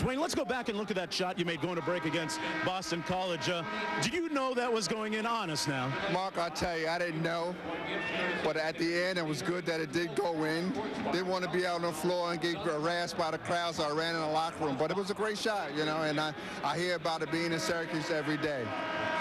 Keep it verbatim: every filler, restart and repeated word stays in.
Dwayne, let's go back and look at that shot you made going to break against Boston College. Uh, did you know that was going in? Honest now. Mark, I tell you, I didn't know. But at the end, it was good that it did go in. Didn't want to be out on the floor and get harassed by the crowd, so I ran in the locker room. But it was a great shot, you know, and I, I hear about it being in Syracuse every day.